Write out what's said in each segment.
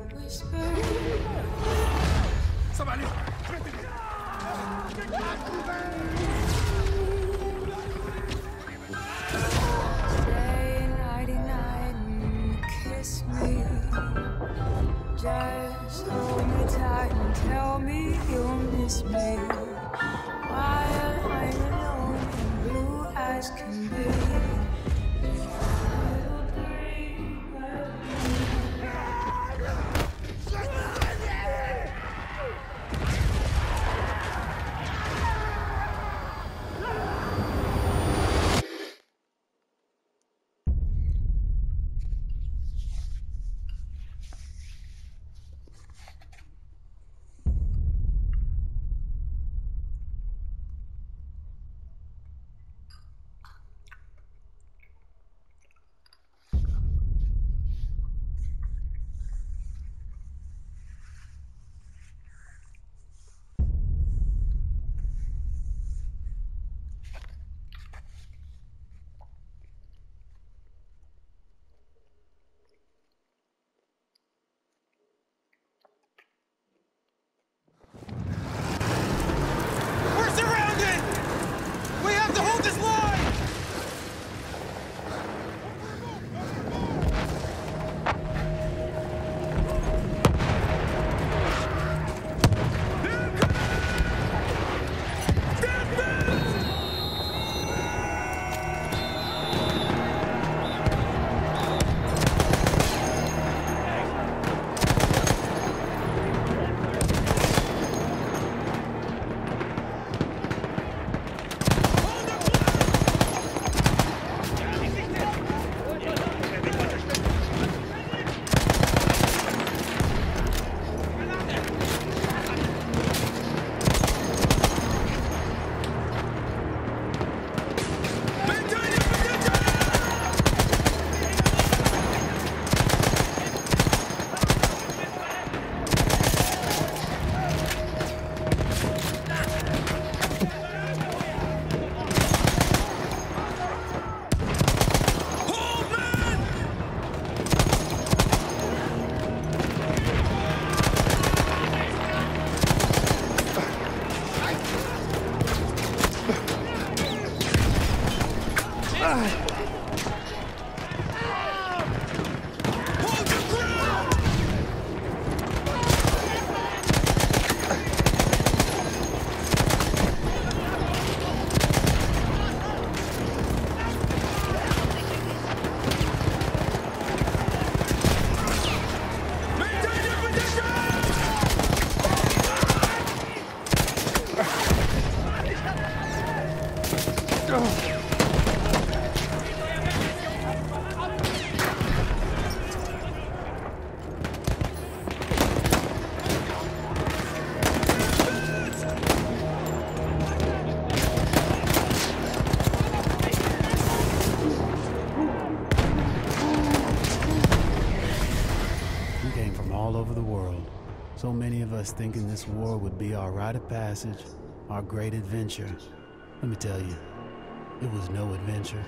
Ça va aller. Stay nighty-night and kiss me. Just hold me tight and tell me you'll miss me while I'm alone and blue as can be. So many of us thinking this war would be our rite of passage, our great adventure. Let me tell you, it was no adventure.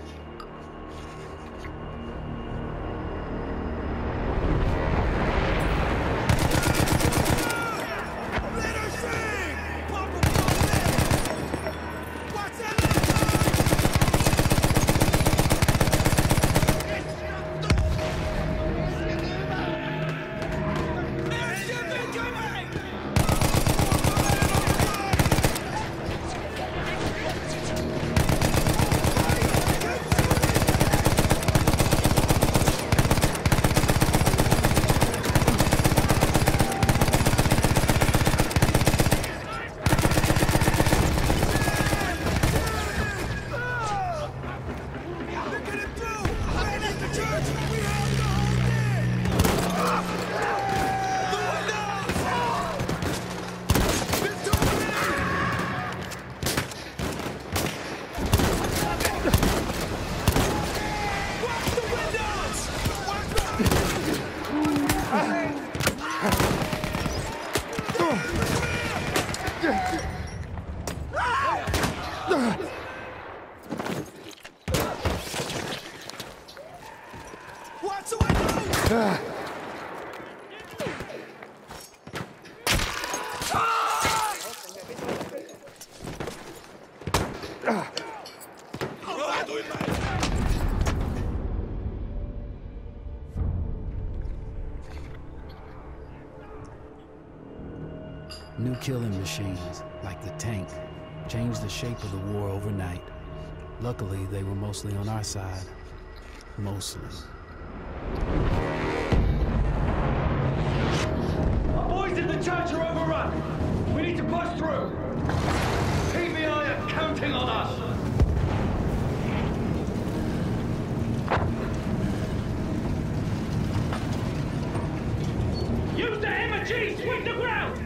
New killing machines, like the tank, changed the shape of the war overnight. Luckily, they were mostly on our side. Mostly. Our boys in the church are overrun. We need to push through. PBI are counting on us. Use the MG! Sweep the ground!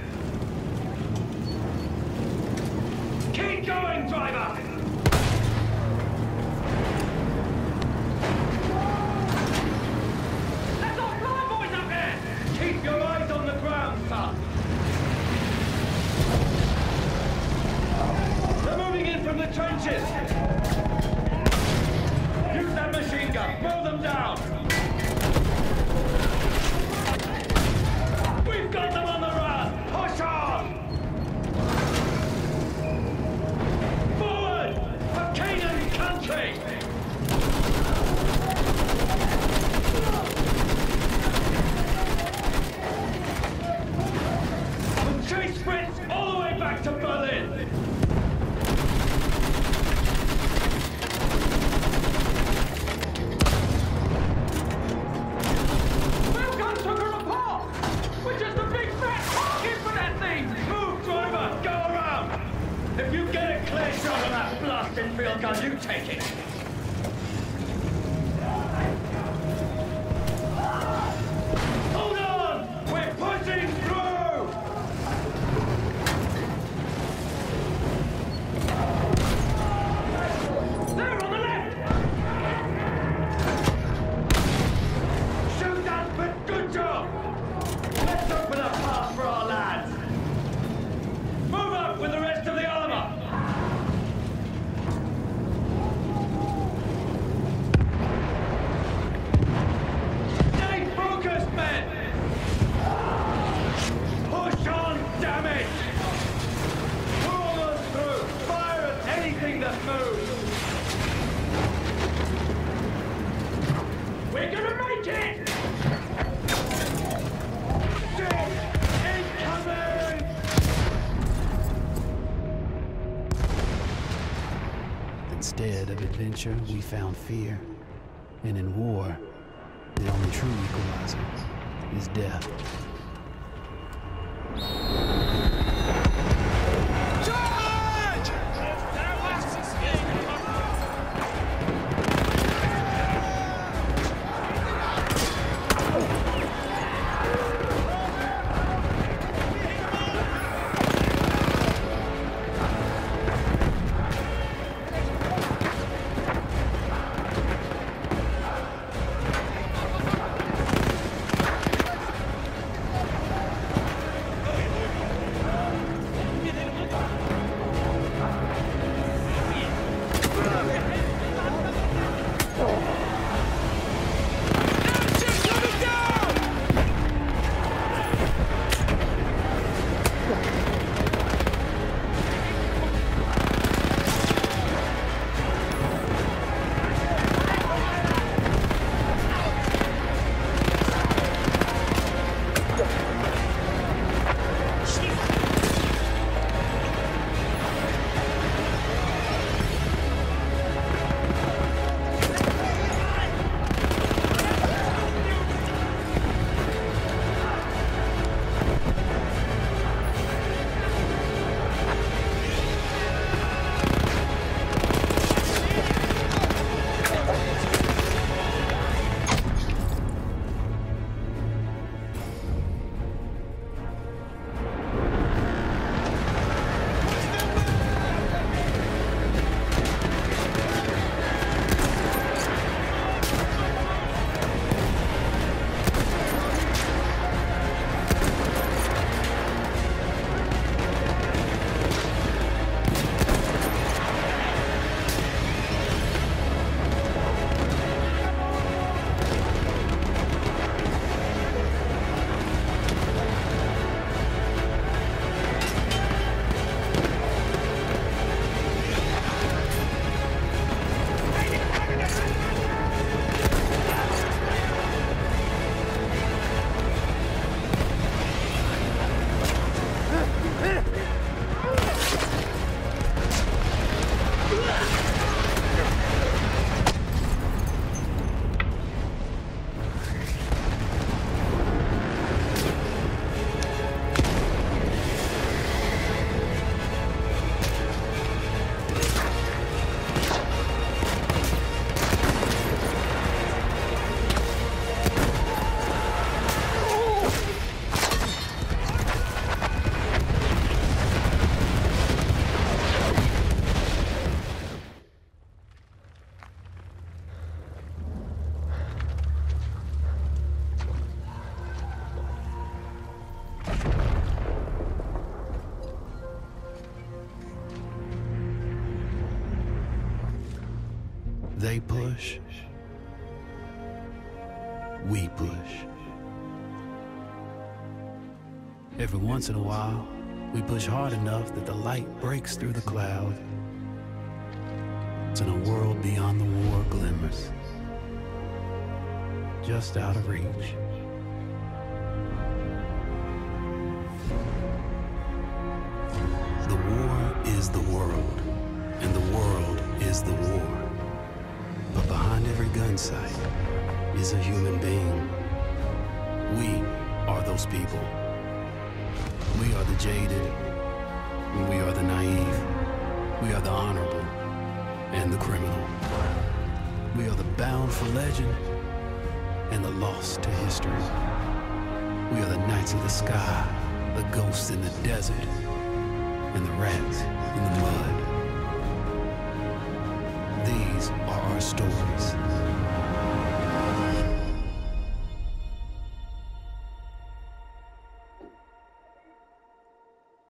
Keep going, driver! That's our fly boys up there! Keep your eyes on the ground, son! They're moving in from the trenches! Use that machine gun! Blow them down! We've got them on the run! Push on! Forward! For Canaan country! And chase Fritz all the way back to Berlin! Railgun took her apart! We're just a big fat pocket for that thing! Move, driver! Go around! If you get a clear shot on that blasting field gun, you take it! Hold on! We're pushing through! There on the left! Shoot that, but good job! Let's open a path for our lads! Move up with the rest of the armor! Stay focused, men! Push on, damn it! We're almost through! Fire at anything that moves! We're gonna make it! Shit! Incoming! Instead of adventure, we found fear. And in war, the only true equalizer is death. They push. We push. Every once in a while, we push hard enough that the light breaks through the cloud. It's in a world beyond the war glimmers, just out of reach. The war is the world, and the world is the war. But behind every gun sight is a human being. We are those people. We are the jaded, and we are the naive. We are the honorable and the criminal. We are the bound for legend and the lost to history. We are the knights of the sky, the ghosts in the desert, and the rats in the mud. These are our stories.